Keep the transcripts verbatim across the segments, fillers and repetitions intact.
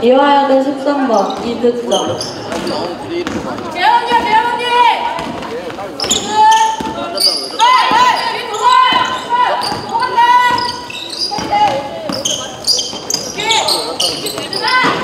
이화여대 십삼 번 이득점. 재현이야, 재현이! 지금! 빨리! 빨리! 도발! 도망간다! 오케이! 됐다!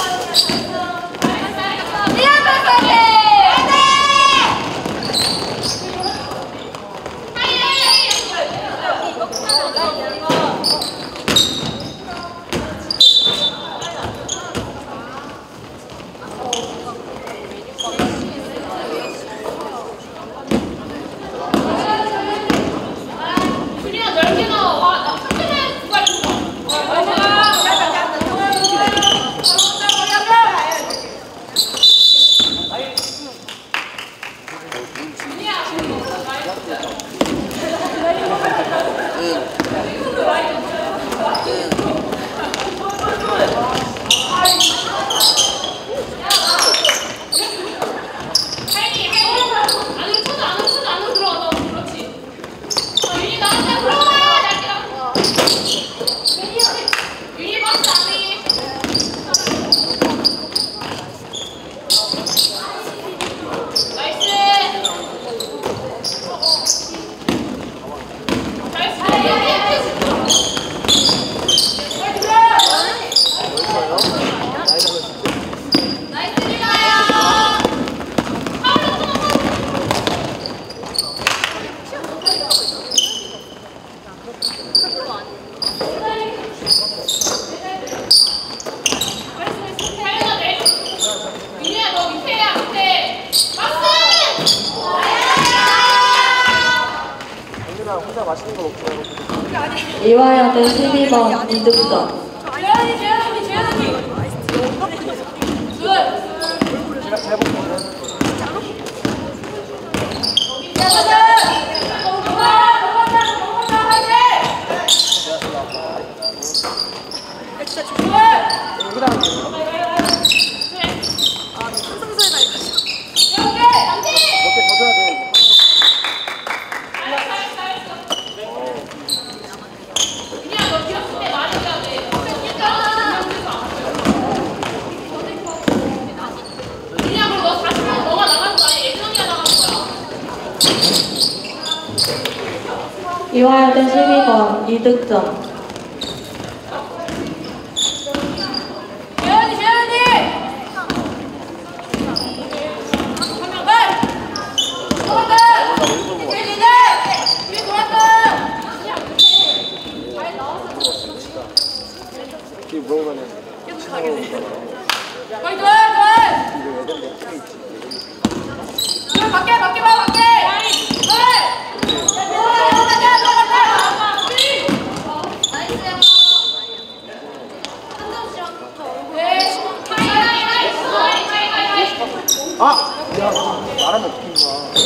이화여대 십이 번 이득점. 재현이, 재현이, 재현이! 이화여대 십이 번 이득점. 재현이, 재현이! 돌았다! 재현이네! 뒤에 돌았다! 이게 물어보면 계속 가겠네. 빨리 좋아, 좋아! 좋아, 밖에, 밖에 봐, 밖에! 빨리! 아! 야, 말하면 어떡해,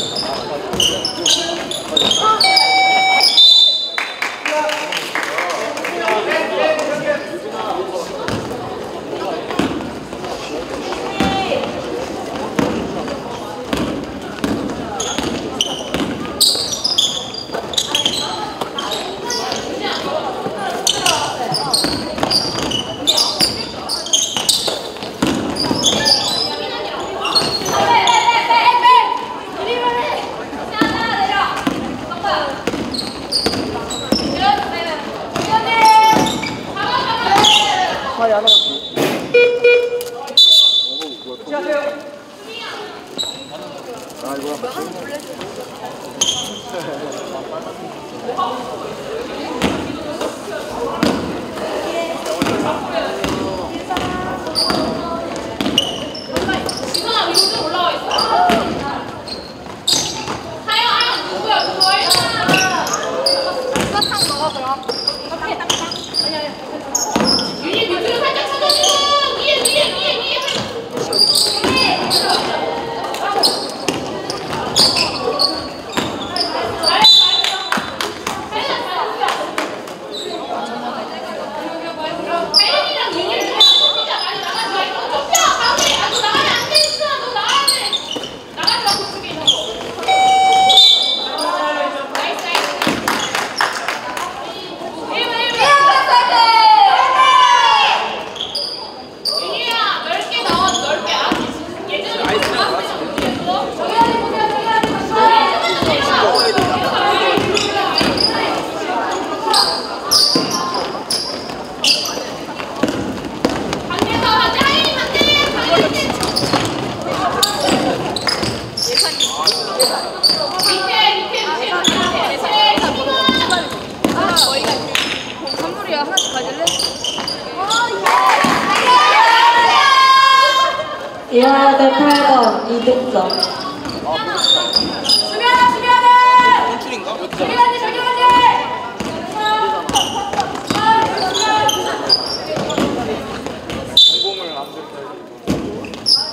사이 하나 같지? 아, 이거 지선아, 위로 좀 올라와 있어. 하영, 하영, 누구야, 누구야? 사탕 먹어, 그럼. 오케이, 딱, 딱. 아니, 아니. 윤희 밑으로 살짝 쳐줘. 위에, 위에, 위에, 위에. 하영이랑 윤희를 좀 진짜 많이 나가지 말고 좀 펴! 가운데! 아, 너 나가면 안 돼! 있어! 너 나가야 돼! 나가지 마, 그쪽에 있는 거. 나이스, 나이스. 일 분, 일 분. 일 분, 파이팅! 선물이야. 하나씩 가질래? 이화여대 팔 번 이득점. 수비하자, 수비하자! 원툴인가? 저기 가지, 저기 가지! 공공을 안 들게.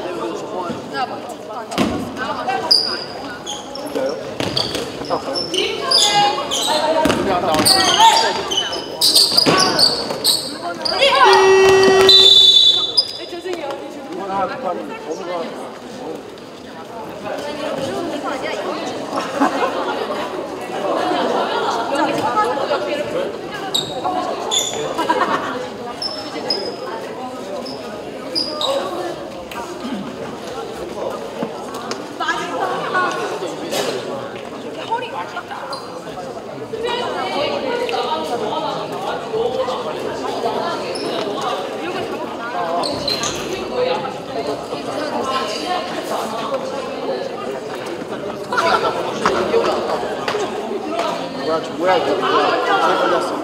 뭐야, 저 뭐야, 이거. 잘 걸렸어.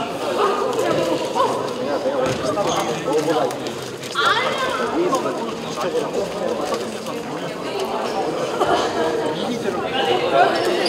내가, 내가 원래 스타벅스 먹어보다 위에서 미리 들어.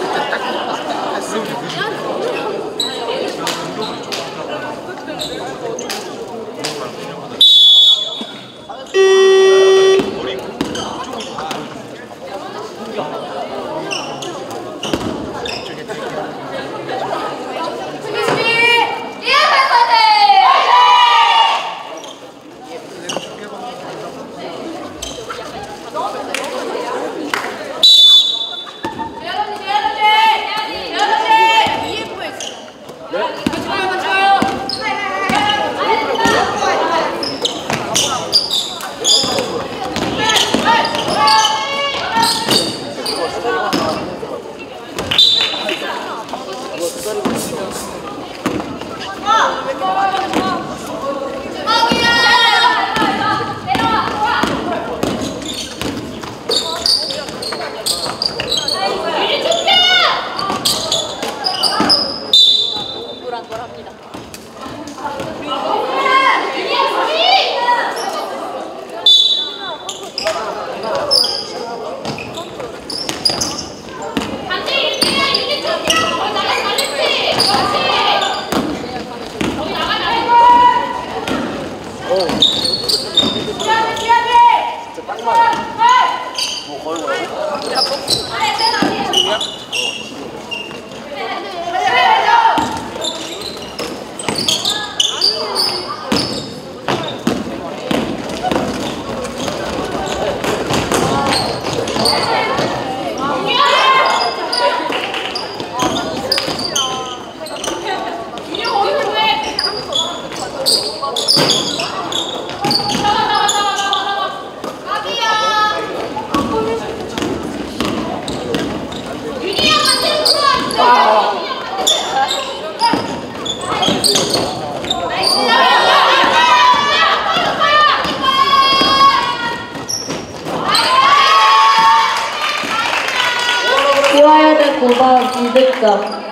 이화여대 구 번 이득점.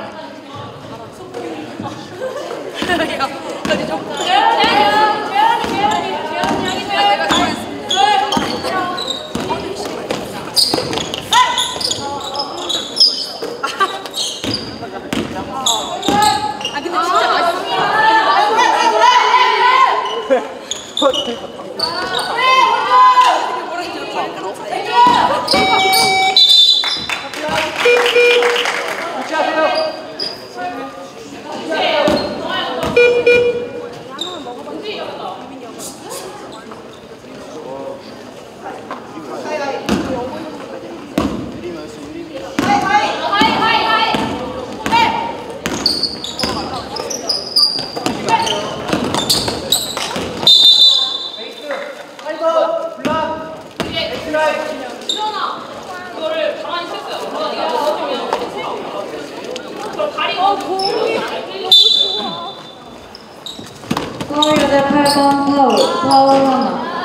서울여대 팔 번 파울, 파울 하나.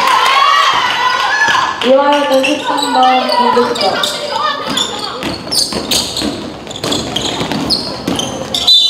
이화여대 십삼 번 이득점.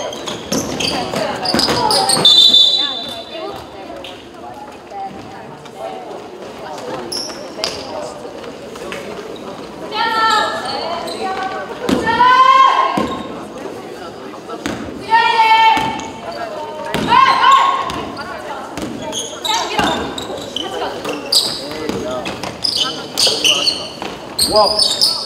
와.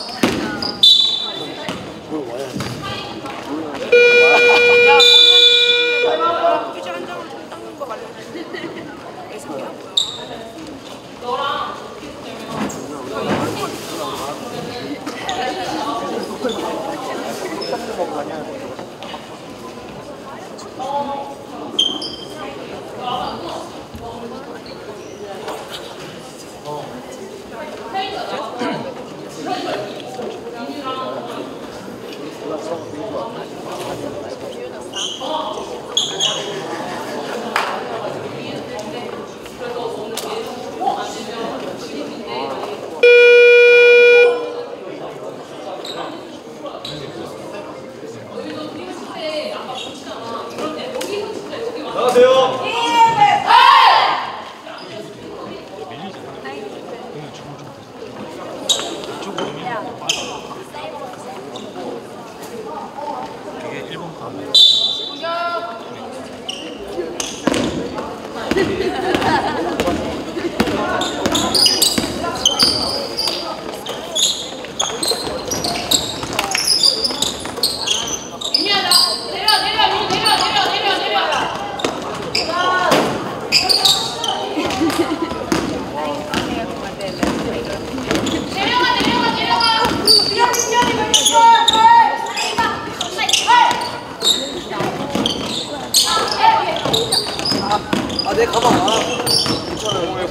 아, 내 가방. 아, 괜찮아요.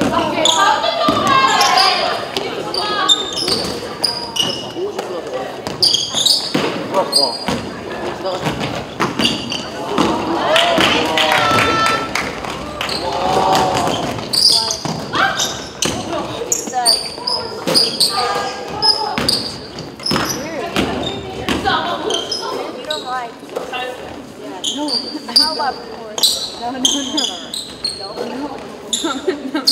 좋아, 좋아. No. How about before? No, no, no. No, no, no.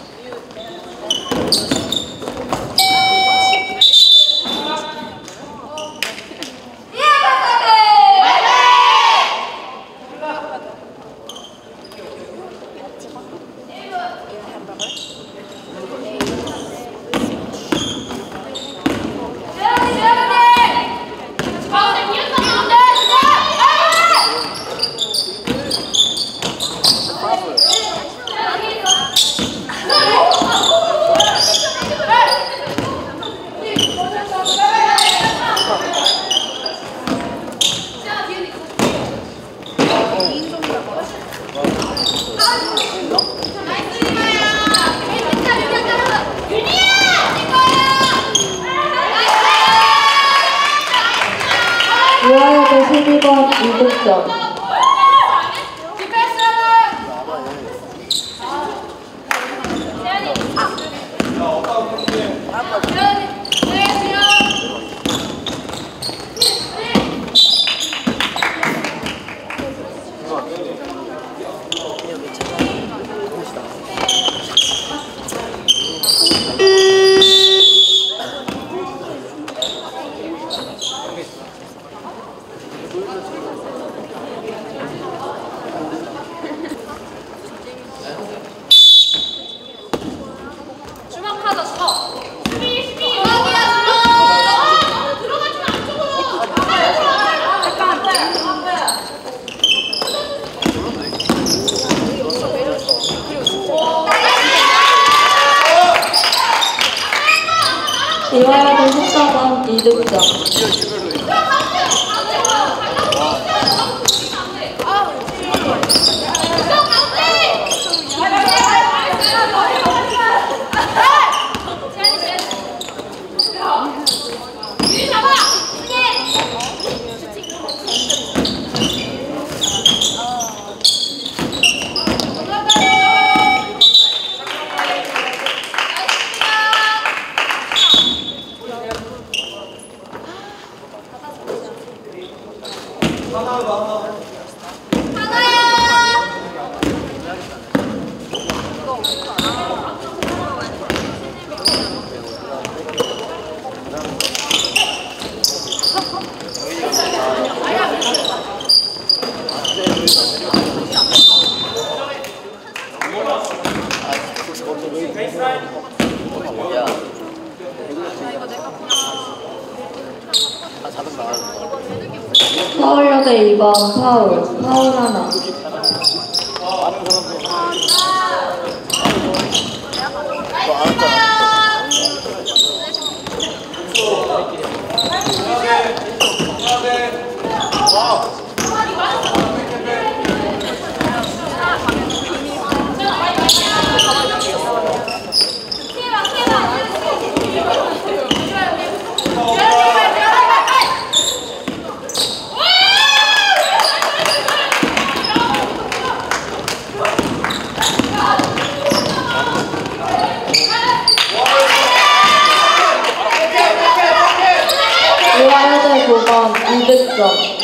이화여대 십이 번 이 득점. 주먹하자 주먹. 수비 수비. 들어가지 마 안쪽으로. 이화여대 십사 번 이 득점. 서울여대 이 번 파울, 파울 하나. 이화여대 구 번 이 득점.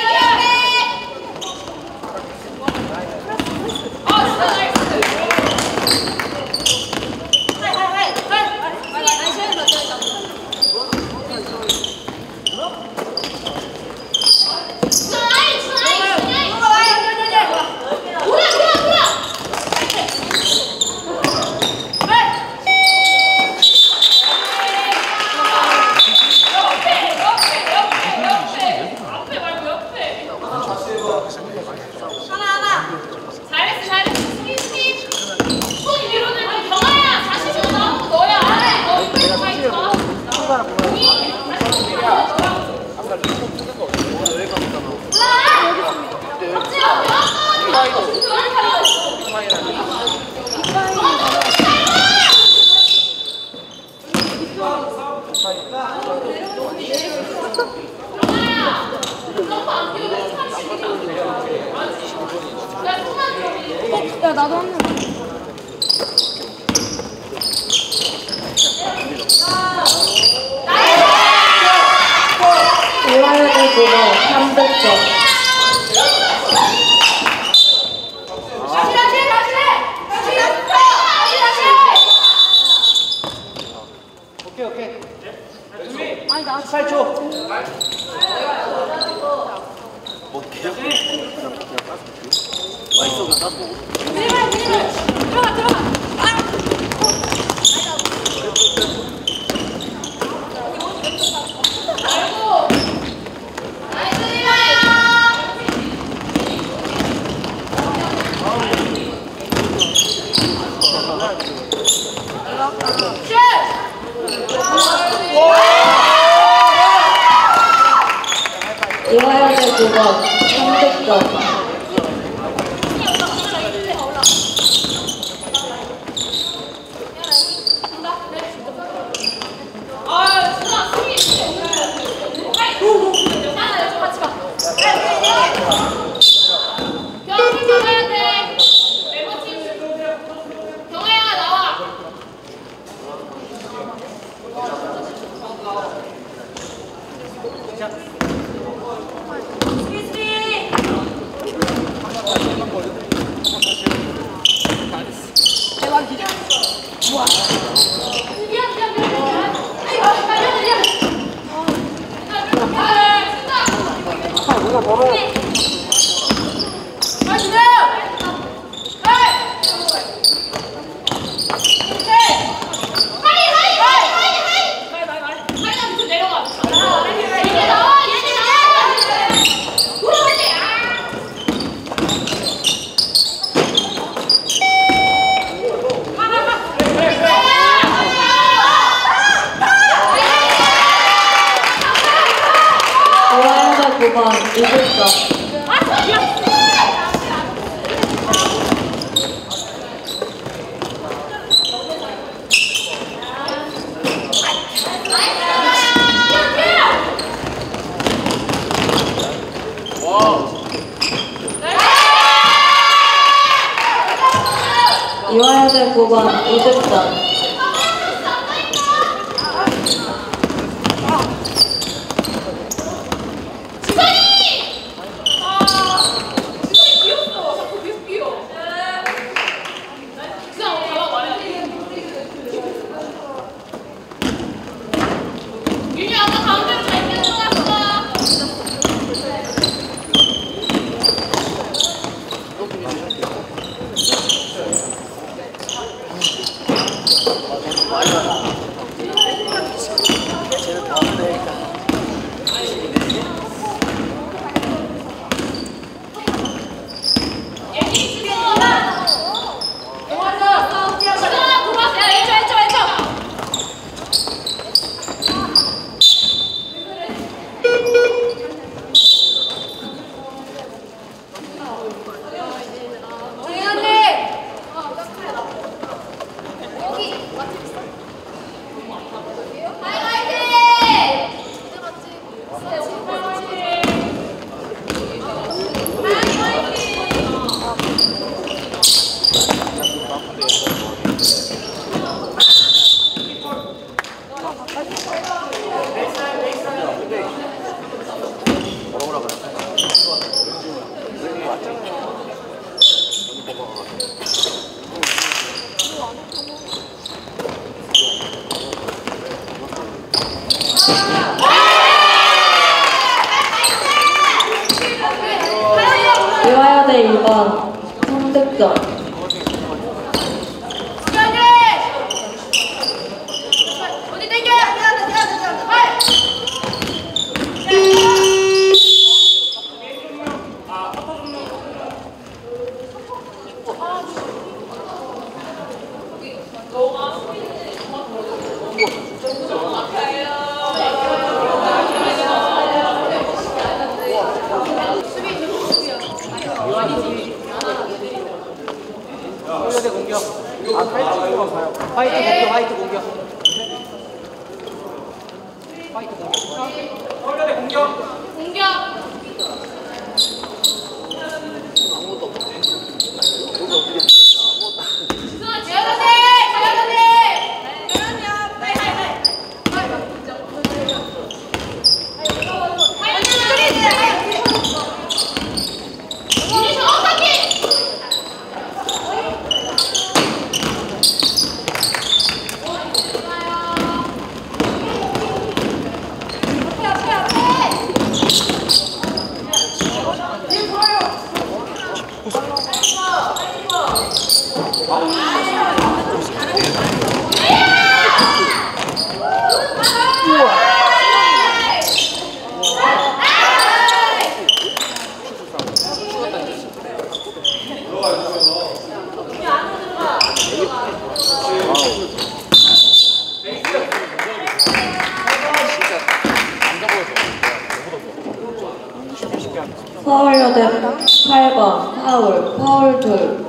야 나도 한 명. 이화여대 구 번 삼 득점. 오케이 오케이. 아니 나 십팔 초. 뭐 계속 그냥 그냥 맛있어 그냥 따서 먹어. 들어가 들어가. 이화여대 구 번 삼 득점. 아, 진짜 승리. 아, 같이 가. 경기 잡아야 돼. 멤버팀. 경아야 나와. 미안 미안 미안. 아이고 미안 미안. 아, 누가 벌어? 아, 주세요. 하이. 하이 하이 하이 하이 하이. 하이 하이 하이. 하이가 밑으로 내려가. 얘네 나와 얘네 나와. 돌아갈 때. 이화여대 구 번 이 득점. 이화여대 구 번 이 득점. 귀여워. 자꾸 귀엽 귀여워. 이화여대 이 번 삼 득점. 화이트 공격. 아, 화이트 공격 가요. 화이트 공격, 화이트 공격. 화이트 공격. 화이트 공격. 공격. 아무것도 없네. 여기 어떻게 수아 재현언니, 재현언니. 재현이야. 빨리 빨리 빨리. 이리 정확하게. 서울여대 팔 번 파울, 파울 둘.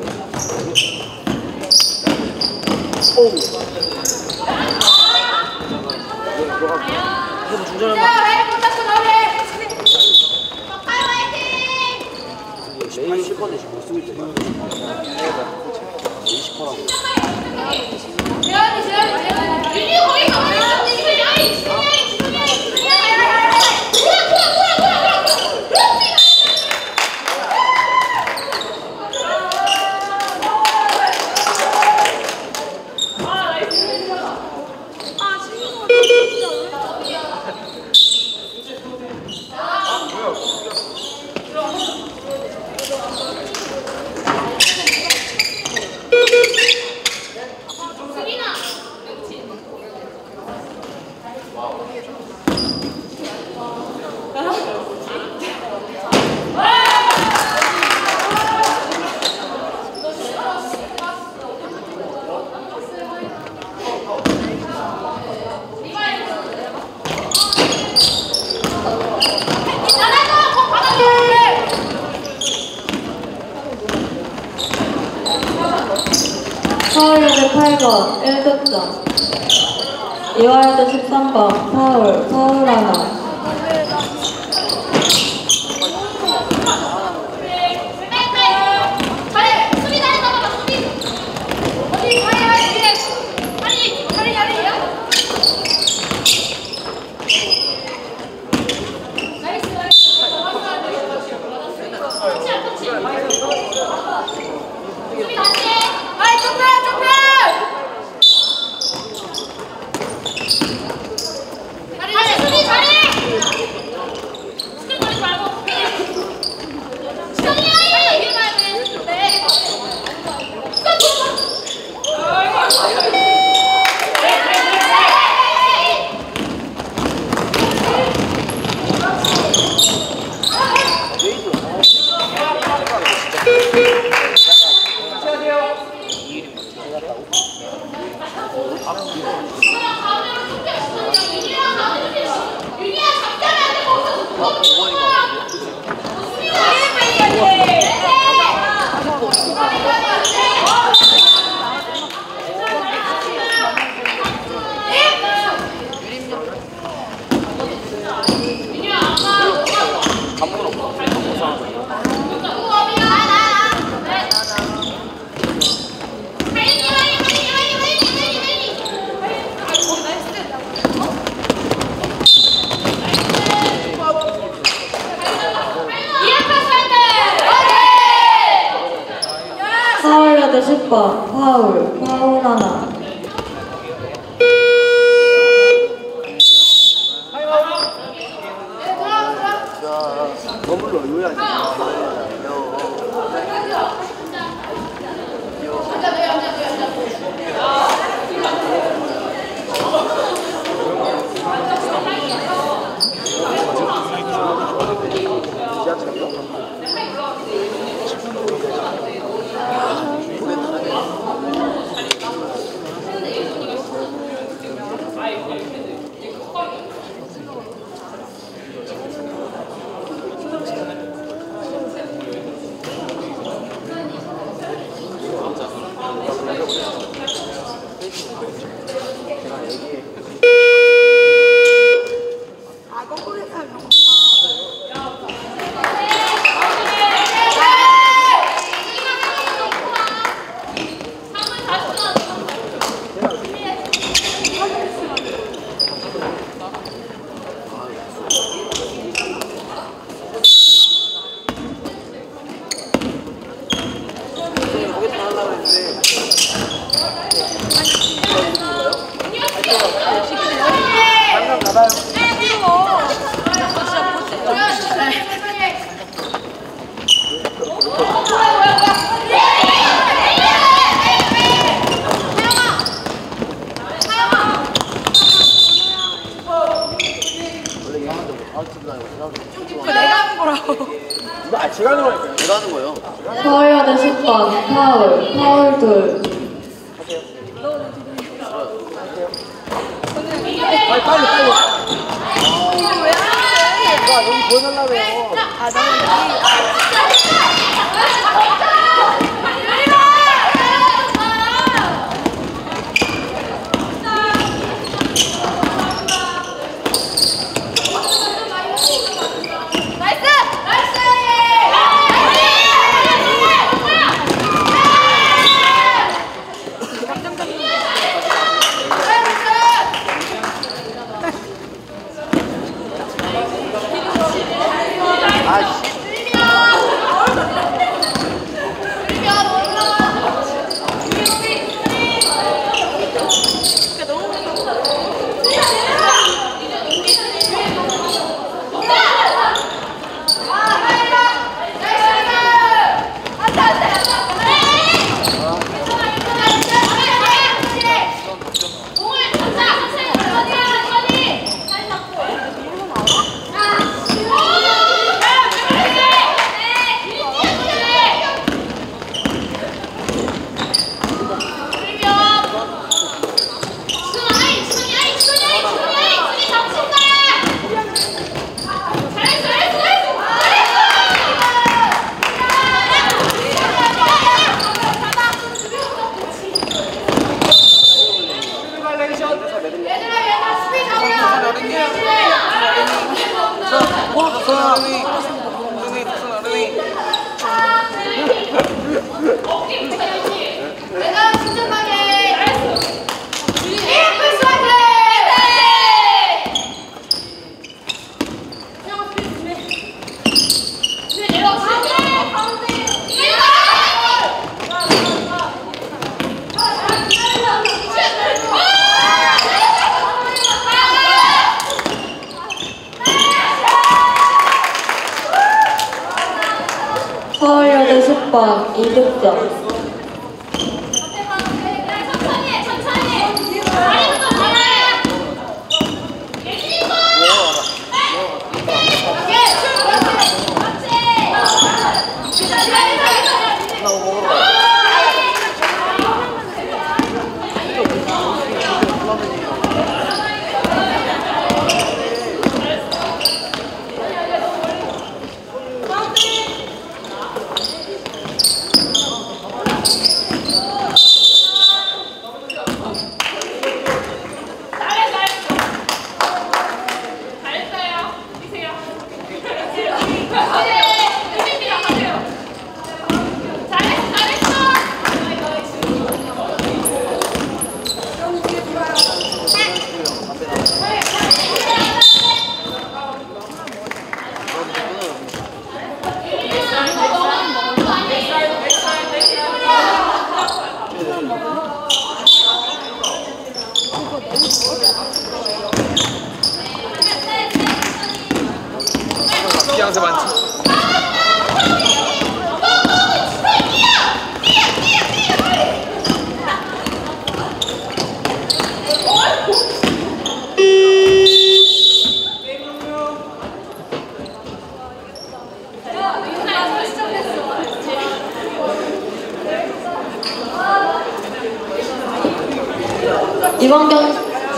이거 중전한 자, 왜 못잡고 나오래? 박하영 화이팅! 매일 십 번에 지금 못 쓰고 있잖아. 이십 퍼라고. 재현이, 재현이, 재현이. 윤희 거기 가만히 있어. 지금 아이, 지금 아이, 지금 아이, 지금 아이. 뭐야, 뭐야, 뭐야, 뭐야, 뭐야. 그렇지. 서울여대 팔 번 일 득점. 이화여대 십삼 번 파울, 파울 하나. 잘해! 수비 잘해! 나가봐! 수비! 어디? 다리 다리 뒤에! 다리! 다리 다리야? 나이스 나이스! 터치야 터치! 수비 다시! 아이 점프! 점프! 다리 다시 수비 잘해! 서울여대 십 번 파울, 파울 하나. 머물러 요야지. 내가 하는 거라고. 아, 제가 하는 거니까요. 제가 하는 거예요. 서울여대 십 번 파울, 파울 둘. 빨리, 빨리, 빨리. 이거 왜 하는데? 나 여기 보여달라고요. 아, 나는 여기. 서울여대 십 번 이 득점. 연습 많지? 이번 경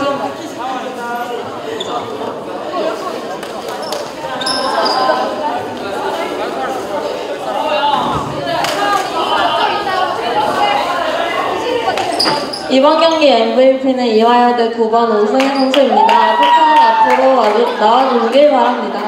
이번 경기 엠브이피는 이화여대 구 번 오승희 선수입니다. 포천을 앞으로 와주, 나와주길 바랍니다.